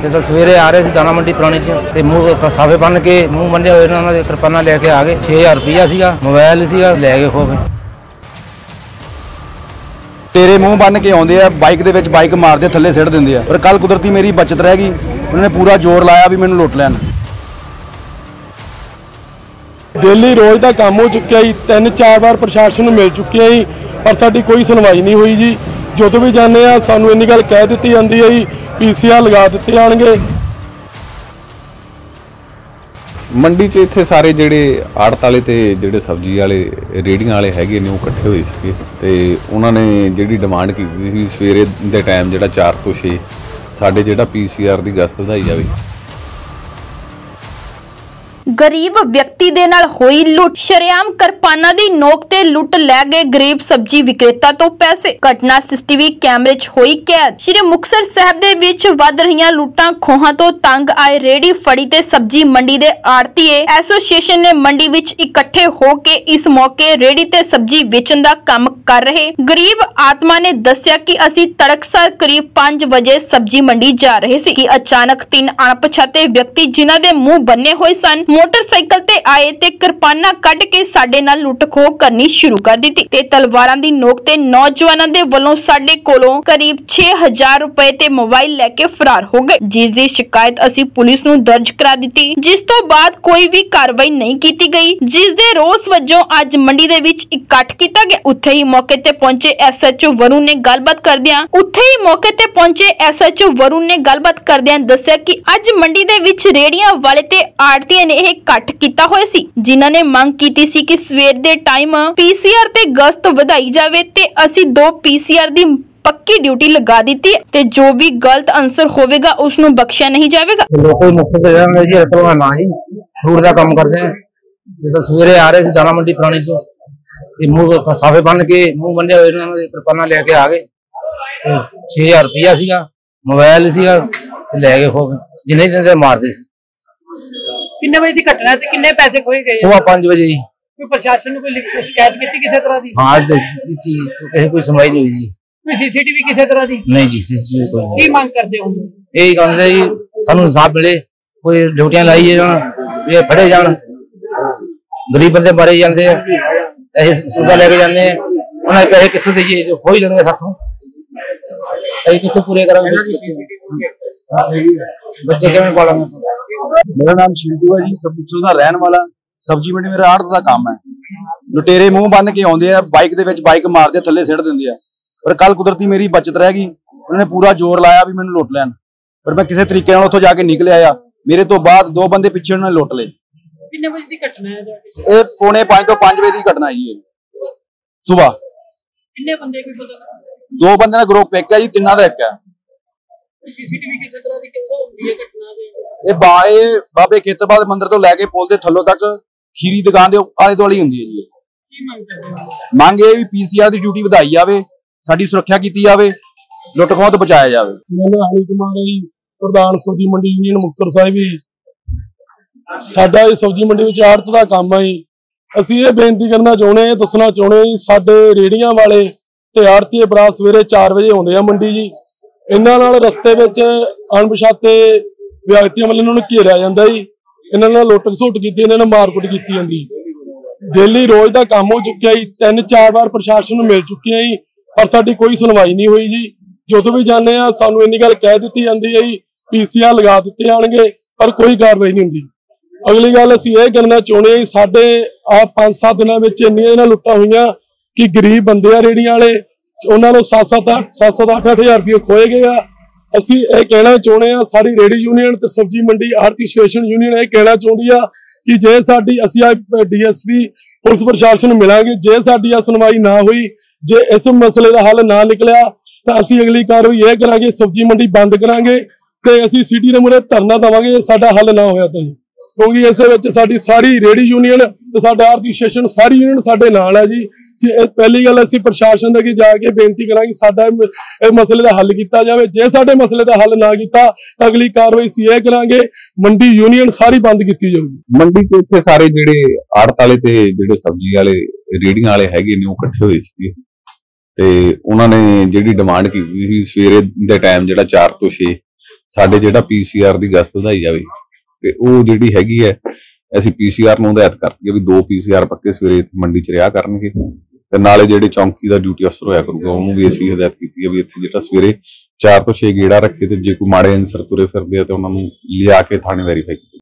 तो सवेरे आ रहे थे दाना मंडी पुरानी च मूँह साफे बन के मूँह बन्ने हुए उन्होंने किरपाना लेके आ गए। 6000 रुपया सीगा, मोबाइल सीगा, लै गए खो के। तेरे मूँह बन के आते हैं, बाइक दे विच बाइक मारते थले सिट देंगे पर कल कुदरती मेरी बचत रह गई, उन्होंने पूरा जोर लाया भी मैनू लुट लैन। डेली रोज़ का काम हो चुका जी, 3-4 बार प्रशासन मिल चुके हैं पर साडी कोई सुनवाई नहीं हुई जी। जो भी जाने सानू इन्नी गल कह दी जाती है जी PCR लगा दिते जाएंगे। मंडी च इत्थे सारे जिहड़े आड़त वाले ते जिहड़े सब्जी वाले रेहड़ियां वाले हैगे ने वो इकट्ठे होए सीगे ते उन्हां ने जिहड़ी डिमांड कीती सी सवेरे दे टाइम जिहड़ा 4 ਤੋਂ 6 साडे जिहड़ा PCR दी गश्त ਵਧਾਈ जावे। गरीब व्यक्ति दे नाल होई लुट, शरेआम किरपाना दी नोक ते लुट लै गए गरीब सब्जी विक्रेता तो पैसे। घटना CCTV कैमरे च होई कैद। श्री मुक्तसर साहब दे विच वध रहीआं लुटां खोहां तो तंग आए रेहड़ी फड़ी ते सब्जी मंडी दे आड़तीए एसोसीएशन ने मंडी विच इकट्ठे हो के इस मौके रेहड़ी ते सब्जी वेचण दा काम कर रहे गरीब आत्मा ने दस्सिया कि असीं तड़कसार करीब 5 वजे सब्जी मंडी जा रहे सी कि अचानक 3 अणपछाते व्यक्ति जिन्हां दे मुंह बन्ने होए सन मोटरसाइकिल ते आए ते किरपाना कढ के साडे नाल लुट खो करनी शुरू कर दी ते तलवारां दी नोक ते नौजवानां दे वल्लों साडे कोलों करीब 6000 रुपए ते मोबाइल लेके फरार हो गए, जिस दी शिकायत असीं पुलिस नूं दर्ज करा दित्ती, जिस तो बाद कोई भी कार्रवाई नहीं कीती गई, जिस दे रोस वजों अज मंडी दे विच इकट्ठ कीता गया। उत्थे ही मौके ते पहुंचे SHO वरुण ने गलबात करदियां दस्सिया कि अज मंडी दे विच रेहड़ियां वाले ते आड़तीए ने इकट्ठ कीता होया सी, जिन्हां ने मंग कीती सी कि सवेर दे टाइम PCR ते गश्त वधाई जावे ते असीं 2 PCR दी पक्की ड्यूटी लगा दी ते जो भी गलत आंसर होवेगा उसनू बख्शिया नहीं जाएगा। लोग मकसद जी रतलवा ना जी फ्रूट का काम करते हैं। जैसे सवेरे आ रहे थे दाना मंडी पुरानी च मूँह साफे बन के मूँह बन्ने हुए उन्होंने किरपाना लेके आ गए। 6000 रुपया सीगा, मोबाइल सीगा, लै गए खो के। जिन्हें दिन मारते किन्ने बजे की घटना है ते किन्ने पैसे खोए गए? 5:15 बजे जी। कोई प्रशासन ने कोई शिकायत की किसी तरह दी? हाँ कहीं कोई सुनवाई नहीं हुई जी। कोई CCTV किसी तरह दी? नहीं जी CCTV कोई नहीं। की मांग करते हो? यही कहते जी सानू इंसाफ मिले, कोई ड्यूटियां लाई जान, ये फड़े जान, गरीब बंदे मारे जाते हैं, सौदा लेके जाते हैं, उन्हें पैसे कितों दीजिए जो खो ही लेंगे साथों, कितों पूरे करेंगे बच्चे किवें पालेंगे। मेरा नाम शिंटू है जी, कपूरथला दा रहन वाला। सब्जी मंडी मेरा आड़त दा काम है। लुटेरे मूँह बन के आते हैं, बाइक दे विच बाइक मारते थले सिट देंगे पर कल कुदरती मेरी बचत रह गई, उन्होंने पूरा जोर लाया भी मैनू लुट लैन पर मैं किसी तरीके नाल उत्थों जाके निकल आया। मेरे तो बाद 2 बंदे पिछे उन्होंने लुट ले। किन्ने बजे की घटना है? ये 4:45 ਤੋਂ 5 वजे की घटना है जी सुबह। किन्ने बंदे भी पता? 2 बंदे का ग्रुप एक है जी, 3 का एक है। CCTV किसी तरह दी कित्थों होंदी है घटना दे? ये बाबे खेतरपाल मंदिर तो लैके पुल के थल्लों तक खीरी दुकान के आले दुआले हुंदी है जी। की मांग करते हो? ਮੰਗ ਇਹ ਵੀ PCR ਦੀ ਡਿਊਟੀ ਵਧਾਈ ਜਾਵੇ, ਸਾਡੀ ਸੁਰੱਖਿਆ ਕੀਤੀ ਜਾਵੇ, ਲੁੱਟ ਖੋਹ ਤੋਂ ਬਚਾਇਆ ਜਾਵੇ। ਮੈਂ ਹਰੀ ਕੁਮਾਰ ਜੀ, ਪ੍ਰਧਾਨ ਸਬਜ਼ੀ ਮੰਡੀ ਯੂਨੀਅਨ ਮੁਕਤਸਰ ਸਾਹਿਬ ਜੀ। ਸਾਡਾ ਇਹ ਸਬਜ਼ੀ ਮੰਡੀ ਵਿੱਚ ਆੜਤ ਦਾ ਕੰਮ ਹੈ ਜੀ। ਅਸੀਂ ਇਹ ਬੇਨਤੀ ਕਰਨਾ ਚਾਹੁੰਦੇ ਹਾਂ, ਦੱਸਣਾ ਚਾਹੁੰਦੇ ਹਾਂ ਜੀ, ਸਾਡੇ ਰੇੜੀਆਂ ਵਾਲੇ ਤੇ ਆੜਤੀਏ ਭਰਾ ਸਵੇਰੇ 4 ਵਜੇ ਆਉਂਦੇ ਆ ਮੰਡੀ ਜੀ। ਇਹਨਾਂ ਨਾਲ ਰਸਤੇ ਵਿੱਚ ਅਣਪਛਾਤੇ ਵਿਅਕਤੀਆਂ ਵੱਲੋਂ ਇਹਨਾਂ ਨੂੰ ਘੇਰਿਆ ਜਾਂਦਾ ਜੀ, ਇਹਨਾਂ ਨਾਲ ਲੁੱਟ ਖਸੁੱਟ ਕੀਤੀ, ਇਹਨਾਂ ਨਾਲ ਮਾਰਕੁੱਟ ਕੀਤੀ ਜਾਂਦੀ। डेली रोज का काम हो चुका जी, 3-4 बार प्रशासन मिल चुके हैं जी पर साडी कोई सुनवाई नहीं हुई जी। जो भी जाने सानू इन्नी गल कह दी जाती है जी PCR लगा दिते जाएंगे पर कोई कार्रवाई नहीं होंदी। अगली गल असीं ये करना चाहुंदे जी, साडे 5-7 दिनों में इन्नियां लुट्टां होईयां कि गरीब बंदे आ रेहड़ियां वाले, उन्हां नूं 7-8 हज़ार रुपये खोए गए आ। असीं ये कहना चाहुंदे आ, सारी रेहड़ी यूनियन ते सब्जी मंडी आड़ती एसोसीएशन यूनियन ये कहना चाहुंदी आ कि जे साडी असीं DSP पुलिस प्रशासन मिलांगे, जे साडी सुनवाई ना हुई, जे इस मसले का हल ना निकलिया तो असीं अगली कार्रवाई यह करांगे, सब्जी मंडी बंद करांगे ते असीं सिटी दे मूहरे धरना देवांगे साडा हल ना होया तां। क्योंकि इस विच साडी सारी रेहड़ी यूनियन ते साडा आड़ती एसोसीएशन सारी यूनियन साडे नाल है जी। पहली गल असीं प्रशासन अगे जाके बेनती करांगे साडा इस मसले का हल किया जाए। जे साडे मसले का हल ना किया तो अगली कार्रवाई असीं यह करांगे, मंडी यूनियन सारी बंद की जाऊगी। मंडी च इत्थे सारे जिहड़े आड़त वाले ते जिहड़े सब्जी वाले रेहड़ियां वाले हैगे ने वो इकट्ठे होए सीगे ते उन्हां ने जिहड़ी डिमांड कीती सी सवेरे दे टाइम जिहड़ा 4 ਤੋਂ 6 ਸਾਡੇ ਜਿਹੜਾ PCR ਦੀ ਗਸ਼ਤ ਵਧਾਈ ਜਾਵੇ ਤੇ ਉਹ ਜਿਹੜੀ ਹੈਗੀ ਹੈ ਅਸੀਂ PCR ਨੂੰ ਹਦਾਇਤ ਕਰਤੀ ਹੈ ਵੀ 2 PCR ਪੱਕੇ ਸਵੇਰੇ ਮੰਡੀ 'ਚ ਰਿਹਾ ਕਰਨਗੇ ਤੇ ਨਾਲੇ ਜਿਹੜੇ ਚੌਂਕੀ ਦਾ ਡਿਊਟੀ ਅਫਸਰ ਹੋਇਆ ਕਰੂਗਾ ਉਹਨੂੰ ਵੀ ਅਸੀਂ ਹਦਾਇਤ ਕੀਤੀ ਹੈ ਵੀ ਇੱਥੇ ਜਿਹੜਾ ਸਵੇਰੇ 4 ਤੋਂ 6 ਗੇੜਾ ਰੱਖੇ ਤੇ ਜੇ ਕੋਈ ਮਾੜੇ ਅਨਸਰ ਤੁਰੇ ਫਿਰਦੇ ਆ ਤੇ ਉਹਨਾਂ ਨੂੰ ਲਿਆ ਕੇ ਥਾਣੇ ਵੈਰੀਫਾਈ